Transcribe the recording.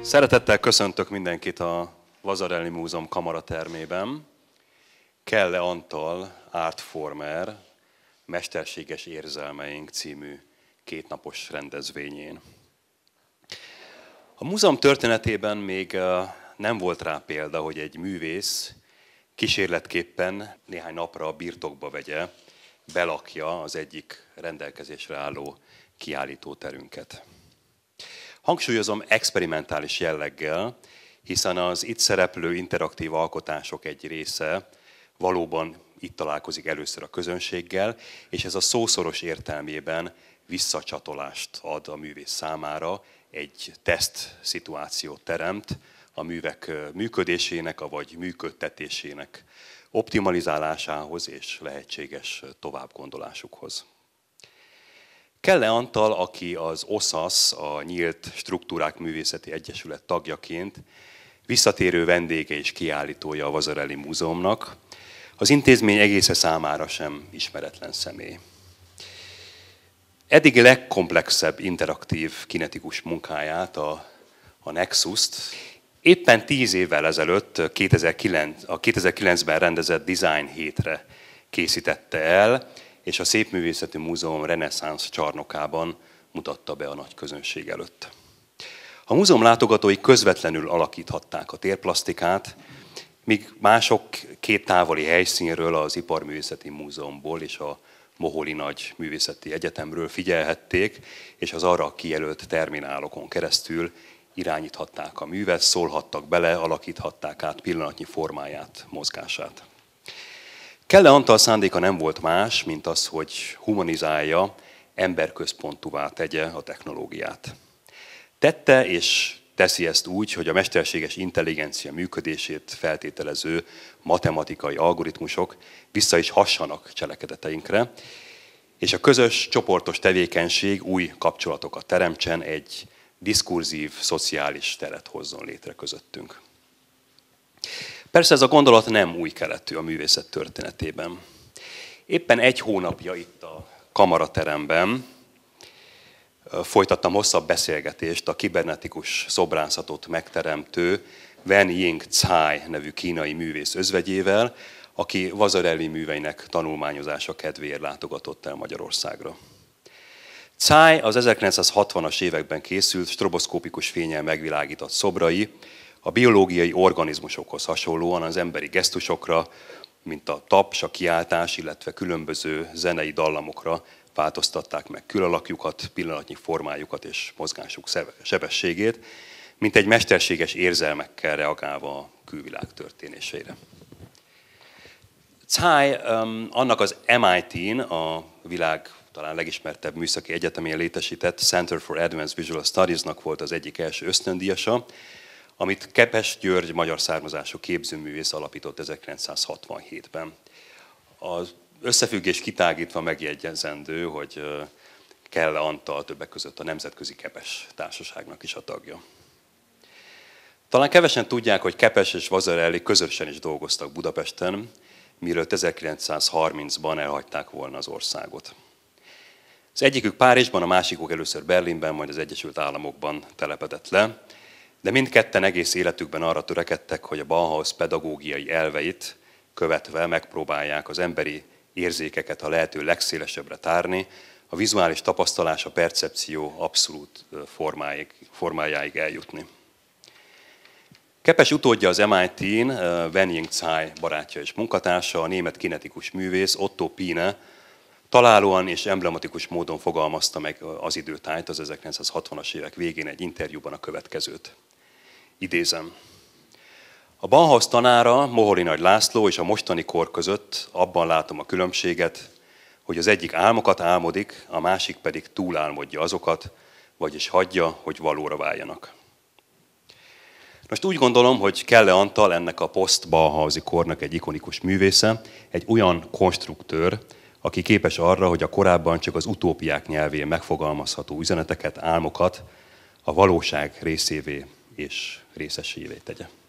Szeretettel köszöntök mindenkit a Vasarely Múzeum kamaratermében. Kelle Antal Artformer Mesterséges érzelmeink című kétnapos rendezvényén. A múzeum történetében még nem volt rá példa, hogy egy művész kísérletképpen néhány napra birtokba vegye, belakja az egyik rendelkezésre álló kiállítóterünket. Hangsúlyozom experimentális jelleggel, hiszen az itt szereplő interaktív alkotások egy része valóban itt találkozik először a közönséggel, és ez a szószoros értelmében visszacsatolást ad a művész számára, egy teszt szituációt teremt a művek működésének, vagy működtetésének optimalizálásához és lehetséges továbbgondolásukhoz. Kelle Antal, aki az OSASZ, a Nyílt Struktúrák Művészeti Egyesület tagjaként visszatérő vendége és kiállítója a Vasarely Múzeumnak, az intézmény egésze számára sem ismeretlen személy. Eddigi legkomplexebb interaktív kinetikus munkáját, a Nexust, éppen 10 évvel ezelőtt, a 2009-ben rendezett Design hétre készítette el, és a Szépművészeti Múzeum reneszánsz csarnokában mutatta be a nagy közönség előtt. A múzeum látogatói közvetlenül alakíthatták a térplasztikát, míg mások két távoli helyszínről, az Iparművészeti Múzeumból és a Moholi Nagy Művészeti Egyetemről figyelhették, és az arra kijelölt terminálokon keresztül irányíthatták a művet, szólhattak bele, alakíthatták át pillanatnyi formáját, mozgását. Kelle Antal szándéka nem volt más, mint az, hogy humanizálja, emberközpontúvá tegye a technológiát. Tette és teszi ezt úgy, hogy a mesterséges intelligencia működését feltételező matematikai algoritmusok vissza is hassanak cselekedeteinkre, és a közös, csoportos tevékenység új kapcsolatokat teremtsen, egy diskurzív, szociális teret hozzon létre közöttünk. Persze ez a gondolat nem új keletű a művészet történetében. Éppen egy hónapja itt a kamarateremben folytattam hosszabb beszélgetést a kibernetikus szobrászatot megteremtő Wen Ying Cai nevű kínai művész özvegyével, aki Vasarely műveinek tanulmányozása kedvéért látogatott el Magyarországra. Cai az 1960-as években készült stroboszkópikus fénnyel megvilágított szobrai a biológiai organizmusokhoz hasonlóan az emberi gesztusokra, mint a taps, a kiáltás, illetve különböző zenei dallamokra változtatták meg külalakjukat, pillanatnyi formájukat és mozgásuk sebességét, mint egy mesterséges érzelmekkel reagálva a külvilág történéseire. Cai annak az MIT-n, a világ talán legismertebb műszaki egyetemén létesített Center for Advanced Visual Studies-nak volt az egyik első ösztöndíjasa, amit Kepes György magyar származású képzőművész alapított 1967-ben. Az összefüggés kitágítva megjegyzendő, hogy Kelle Antal többek között a Nemzetközi Kepes Társaságnak is a tagja. Talán kevesen tudják, hogy Kepes és Vasarely közösen is dolgoztak Budapesten, mielőtt 1930-ban elhagyták volna az országot. Az egyikük Párizsban, a másikuk először Berlinben, majd az Egyesült Államokban telepedett le, de mindketten egész életükben arra törekedtek, hogy a Bauhaus pedagógiai elveit követve megpróbálják az emberi érzékeket a lehető legszélesebbre tárni, a vizuális tapasztalás, a percepció abszolút formájáig eljutni. Kepes utódja az MIT-n, Wen Ying Cai barátja és munkatársa, a német kinetikus művész Otto Piene találóan és emblematikus módon fogalmazta meg az időtájt az 1960-as évek végén egy interjúban a következőt. Idézem. A Bauhaus tanára, Moholi Nagy László és a mostani kor között abban látom a különbséget, hogy az egyik álmokat álmodik, a másik pedig túlálmodja azokat, vagyis hagyja, hogy valóra váljanak. Most úgy gondolom, hogy Kelle Antal ennek a poszt-Bauhausi kornak egy ikonikus művésze, egy olyan konstruktőr, aki képes arra, hogy a korábban csak az utópiák nyelvén megfogalmazható üzeneteket, álmokat a valóság részévé és részesévé tegye.